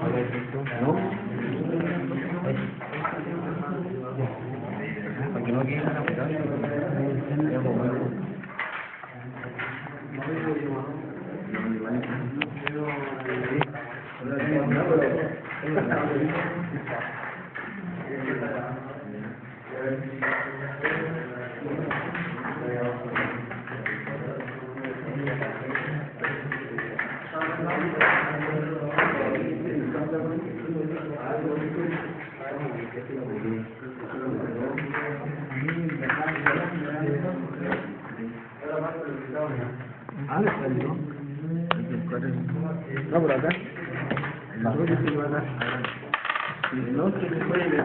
No. Para que no quede nada pegado. No, por acá. No, que se puede.